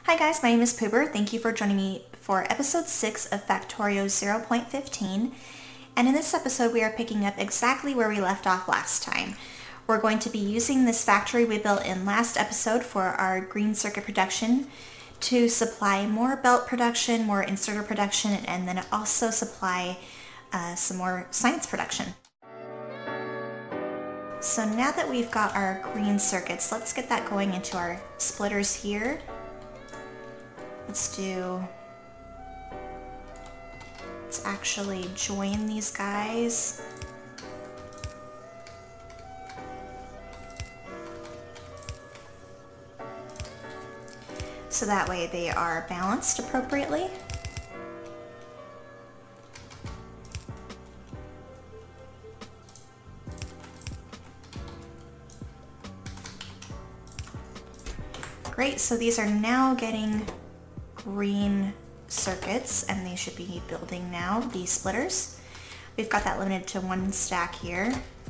Hi guys, my name is Poober. Thank you for joining me for episode 6 of Factorio 0.15. And in this episode we are picking up exactly where we left off last time. We're going to be using this factory we built in last episode for our green circuit production to supply more belt production, more inserter production, and then also supply some more science production. So now that we've got our green circuits, let's get that going into our splitters here. Let's actually join these guys. So that way they are balanced appropriately. Great, so these are now getting green circuits and they should be building now, these splitters. We've got that limited to 1 stack here.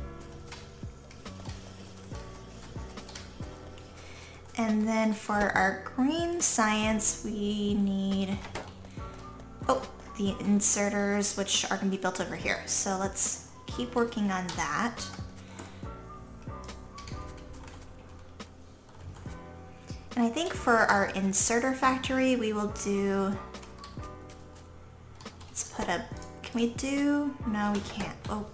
And then for our green science we need, the inserters, which are going to be built over here. So let's keep working on that. And I think for our inserter factory, we will do, let's put a, can we do, no we can't. Oh,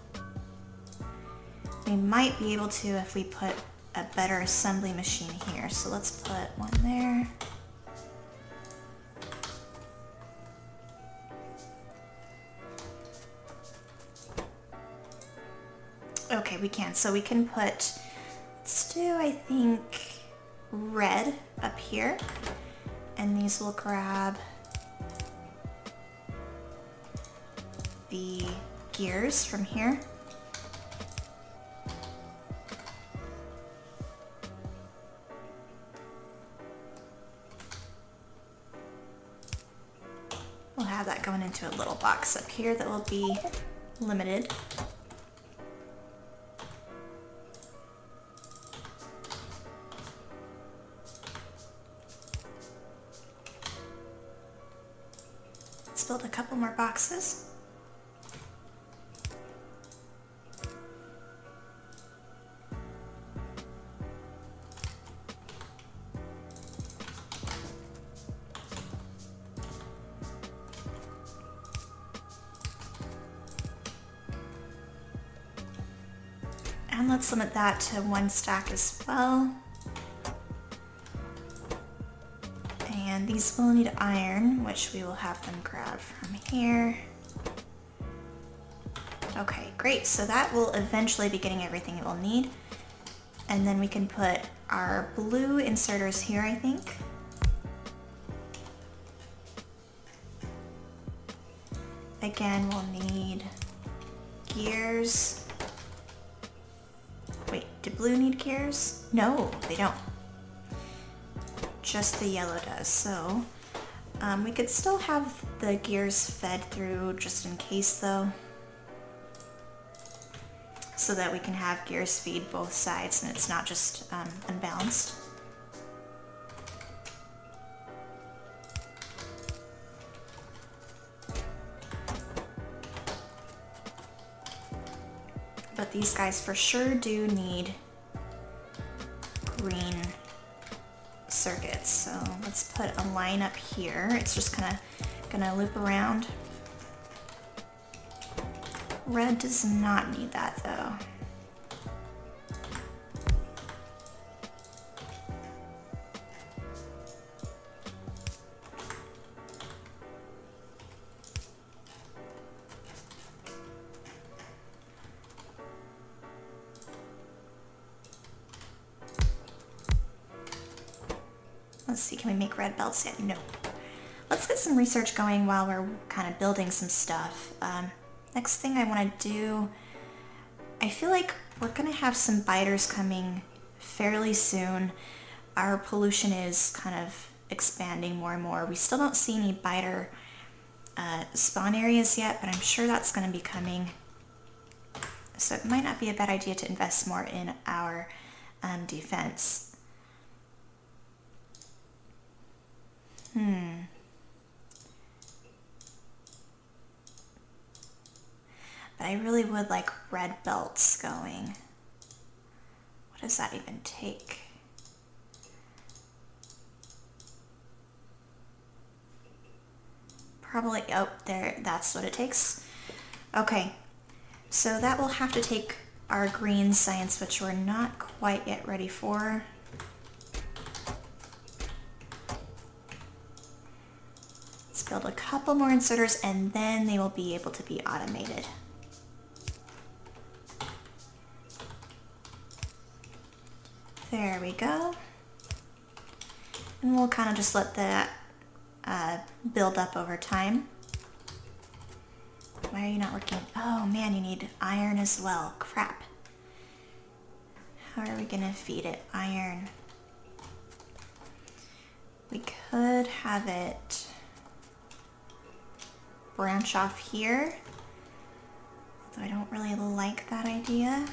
we might be able to if we put a better assembly machine here. So let's put one there. Okay, we can. So we can put, let's do, I think, red up here, and these will grab the gears from here. We'll have that going into a little box up here that will be limited. Build a couple more boxes. And let's limit that to 1 stack as well. And these will need iron, which we will have them grab from here. Okay, great. So that will eventually be getting everything it will need. And then we can put our blue inserters here, I think. Again, we'll need gears. Wait, do blue need gears? No, they don't. Just the yellow does, so we could still have the gears fed through just in case though, so that we can have gears feed both sides and it's not just unbalanced. But these guys for sure do need green circuits, so let's put a line up here. It's just gonna loop around. Red does not need that though. Let's see, can we make red belts yet? No. Let's get some research going while we're kind of building some stuff. Next thing I want to do, I feel like we're going to have some biters coming fairly soon. Our pollution is kind of expanding more and more. We still don't see any biter spawn areas yet, but I'm sure that's going to be coming. So it might not be a bad idea to invest more in our defense. But I really would like red belts going. What does that even take? Probably, oh, there, that's what it takes. Okay, so that will have to take our green science, which we're not quite yet ready for. Let's build a couple more inserters and then they will be able to be automated. There we go. And we'll kind of just let that build up over time. Why are you not working? Oh man, you need iron as well. Crap. How are we gonna feed it iron? We could have it branch off here, though I don't really like that idea.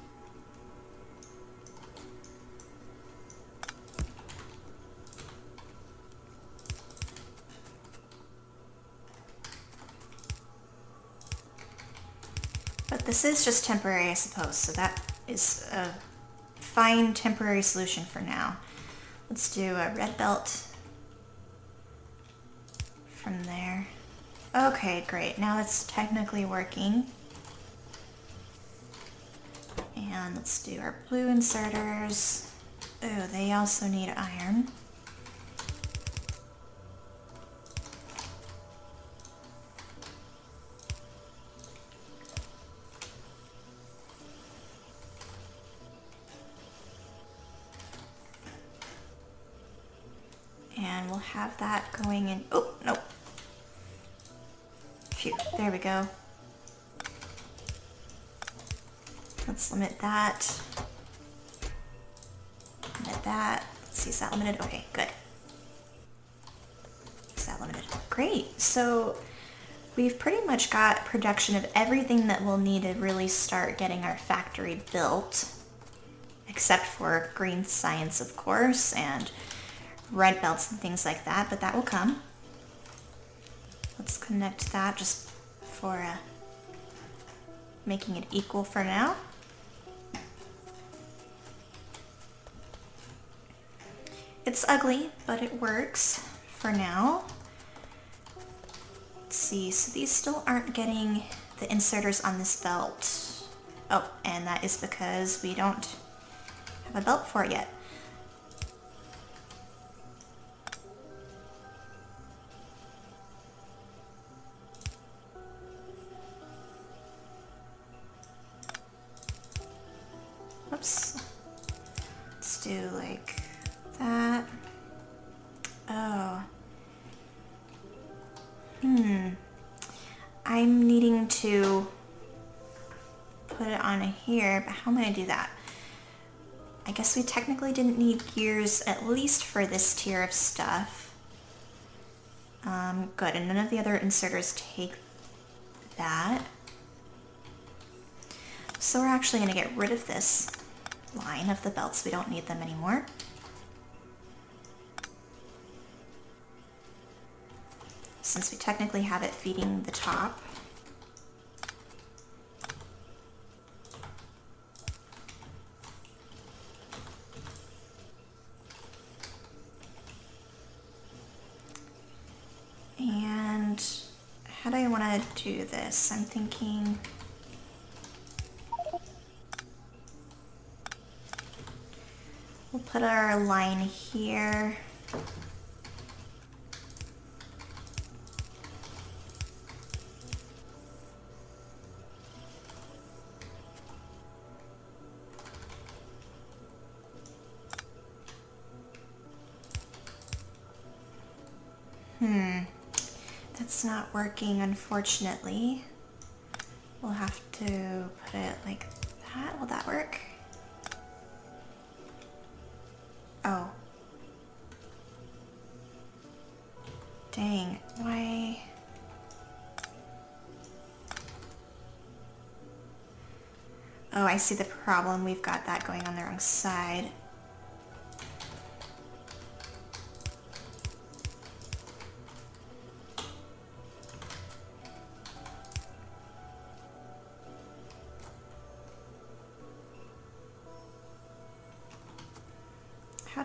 But this is just temporary, I suppose, so that is a fine temporary solution for now. Let's do a red belt from there. Okay, great. Now it's technically working. And let's do our blue inserters. Oh, they also need iron. And we'll have that going in. Oh, no. Phew, there we go. Let's limit that. Limit that. Let's see, is that limited? Okay, good. Is that limited? Great. So we've pretty much got production of everything that we'll need to really start getting our factory built, except for green science, of course, and red belts and things like that, but that will come. Let's connect that just for making it equal for now. It's ugly, but it works for now. Let's see, so these still aren't getting the inserters on this belt. Oh, and that is because we don't have a belt for it yet. Whoops. Let's do like that. Oh. I'm needing to put it on here, but how am I going to do that? I guess we technically didn't need gears, at least for this tier of stuff. Good, and none of the other inserters take that. So we're actually going to get rid of this line of the belts. We don't need them anymore. Since we technically have it feeding the top. And how do I want to do this? I'm thinking we'll put our line here. That's not working, unfortunately. We'll have to put it like that. Will that work? Oh. Dang, why? Oh, I see the problem. We've got that going on the wrong side.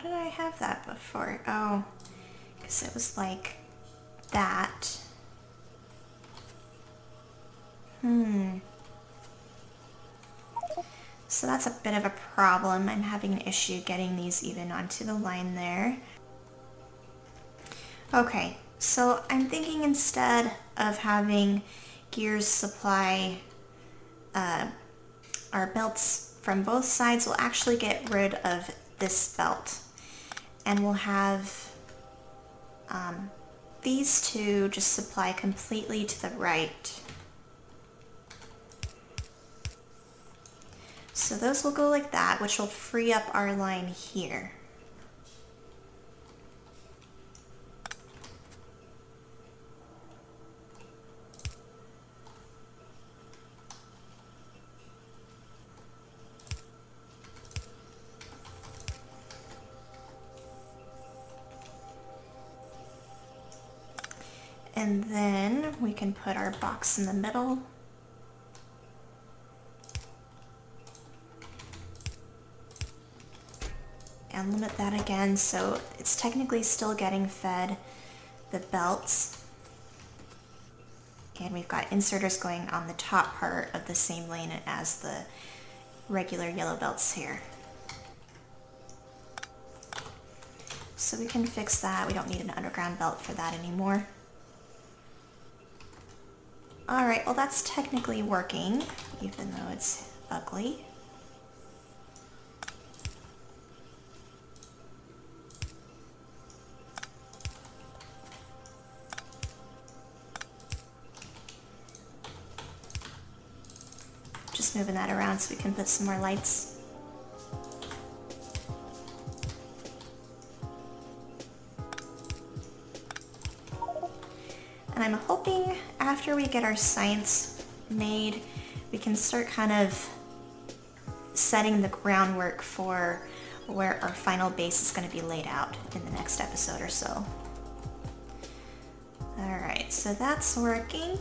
did I have that before? Oh, because it was like that. So that's a bit of a problem. I'm having an issue getting these even onto the line there. Okay, so I'm thinking instead of having gears supply our belts from both sides, we'll actually get rid of this belt. And we'll have these two just supply completely to the right. So those will go like that, which will free up our line here. And then we can put our box in the middle. And limit that again, so it's technically still getting fed the belts. And we've got inserters going on the top part of the same lane as the regular yellow belts here. So we can fix that. We don't need an underground belt for that anymore. Alright, well that's technically working, even though it's ugly. Just moving that around so we can put some more lights. And I'm hoping after we get our science made, we can start kind of setting the groundwork for where our final base is going to be laid out in the next episode or so. Alright, so that's working.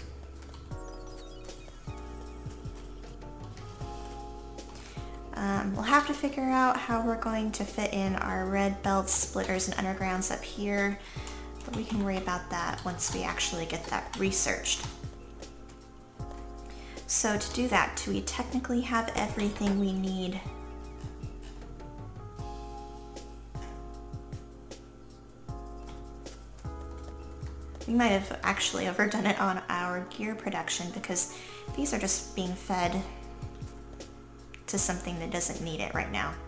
We'll have to figure out how we're going to fit in our red belts, splitters, and undergrounds up here, but we can worry about that once we actually get that researched. So to do that, do we technically have everything we need? We might have actually overdone it on our gear production because these are just being fed to something that doesn't need it right now.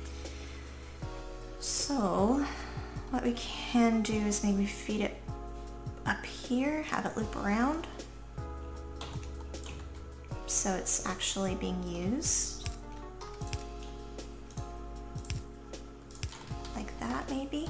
So what we can do is maybe feed it up here, have it loop around so it's actually being used. Like that maybe.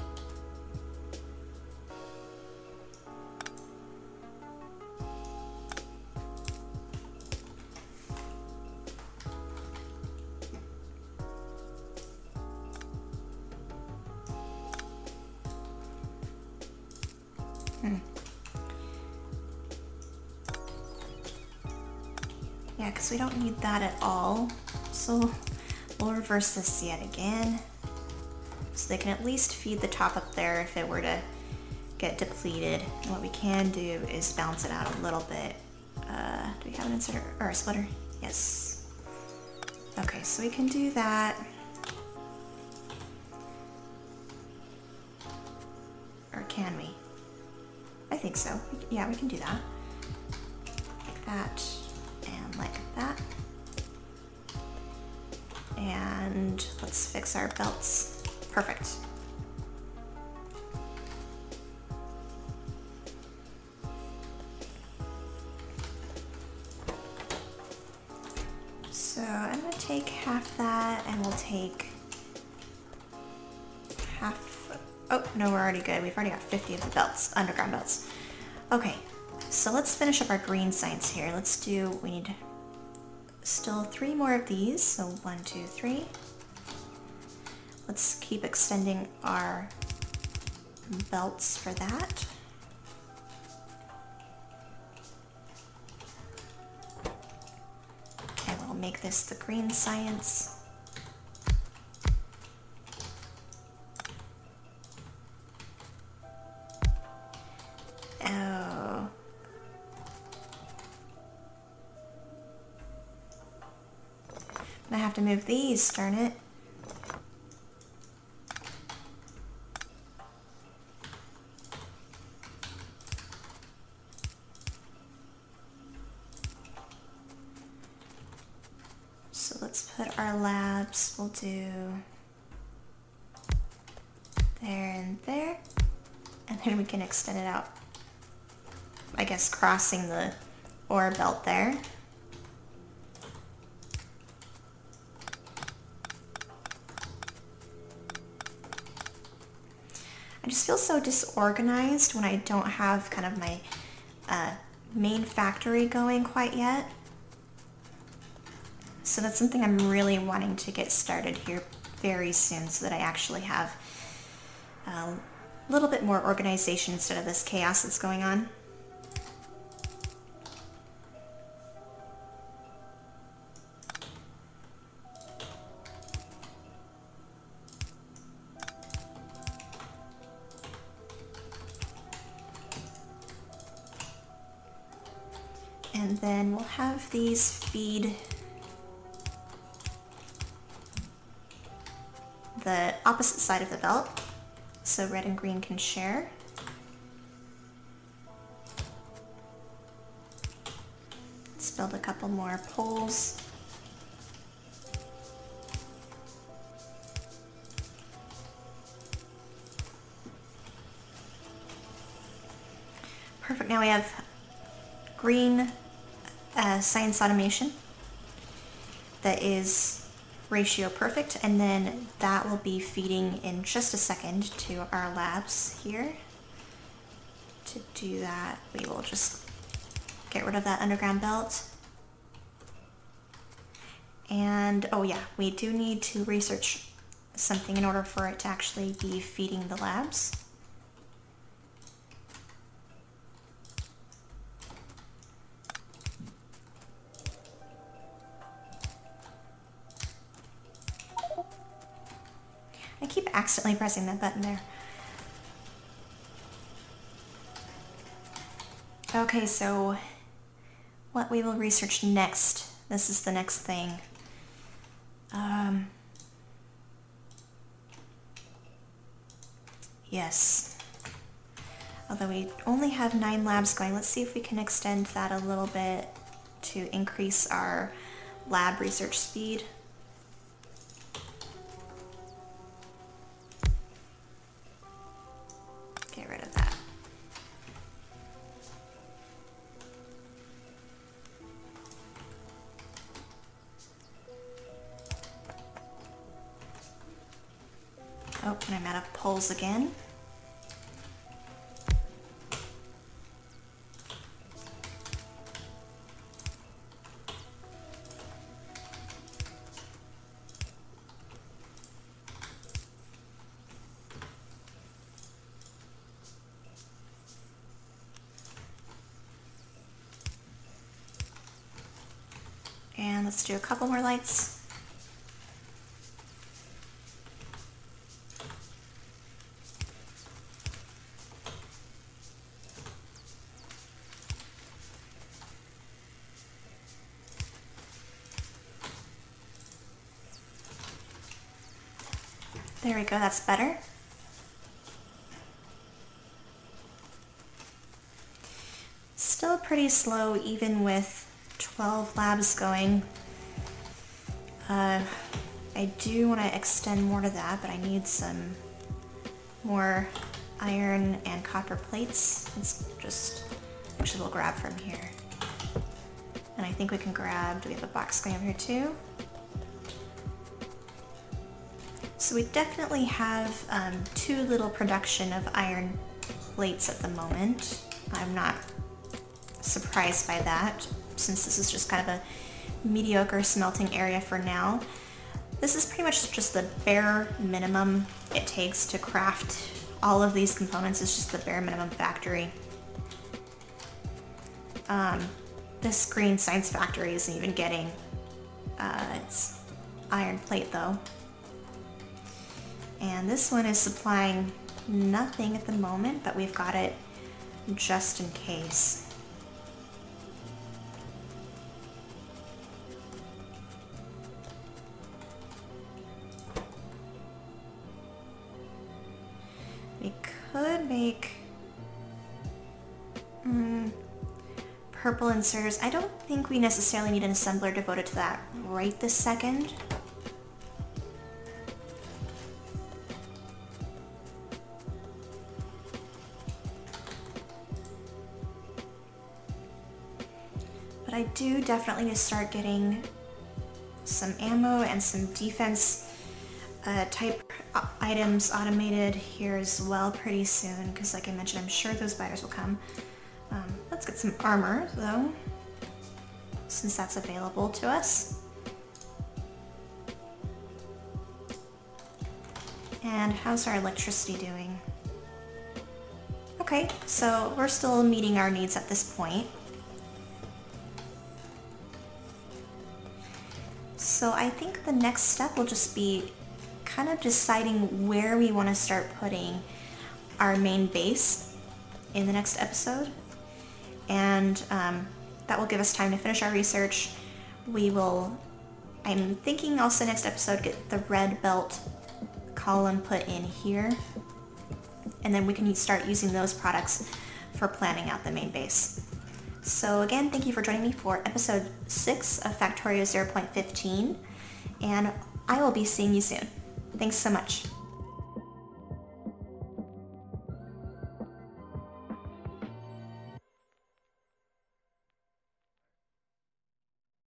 Yeah, because we don't need that at all. So we'll reverse this yet again. So they can at least feed the top up there if it were to get depleted. And what we can do is balance it out a little bit. Do we have an inserter or a splitter? Yes. Okay, so we can do that. Or can we? I think so. Yeah, we can do that. Like that. And like that. And let's fix our belts. Perfect. So I'm going to take half that and we'll take half. Oh, no, we're already good. We've already got 50 of the belts, underground belts. Okay, so let's finish up our green science here. We need still 3 more of these. So 1, 2, 3. Let's keep extending our belts for that. And we'll make this the green science. have to move these, darn it. So let's put our labs, we'll do there and there, and then we can extend it out, I guess crossing the ore belt there. I just feel so disorganized when I don't have kind of my main factory going quite yet. So that's something I'm really wanting to get started here very soon so that I actually have a little bit more organization instead of this chaos that's going on. And then we'll have these feed the opposite side of the belt, so red and green can share. Let's build a couple more poles. Perfect, now we have green science automation that is ratio perfect, and then that will be feeding in just a second to our labs here. To do that, we will just get rid of that underground belt. And oh yeah, we do need to research something in order for it to actually be feeding the labs. I keep accidentally pressing that button there. Okay, so what we will research next, this is the next thing. Yes. Although we only have 9 labs going, let's see if we can extend that a little bit to increase our lab research speed. Get rid of that. Oh, and I'm out of poles again. And let's do a couple more lights. There we go, that's better. Still pretty slow even with 12 labs going. I do want to extend more to that, but I need some more iron and copper plates. Let's just, actually we'll grab from here. And I think we can grab, do we have a box going over here too? So we definitely have too little production of iron plates at the moment. I'm not surprised by that, since this is just kind of a mediocre smelting area for now. This is pretty much just the bare minimum it takes to craft all of these components. It's just the bare minimum factory. This green science factory isn't even getting its iron plate though. And this one is supplying nothing at the moment, but we've got it just in case. make purple inserters. I don't think we necessarily need an assembler devoted to that right this second. But I do definitely need to start getting some ammo and some defense type items automated here as well pretty soon, because like I mentioned, I'm sure those buyers will come. Let's get some armor though, since that's available to us. And how's our electricity doing? Okay, so we're still meeting our needs at this point. So I think the next step will just be kind of deciding where we want to start putting our main base in the next episode. And that will give us time to finish our research. I'm thinking also next episode get the red belt column put in here. And then we can start using those products for planning out the main base. So again, thank you for joining me for episode 6 of Factorio 0.15, and I will be seeing you soon. Thanks so much.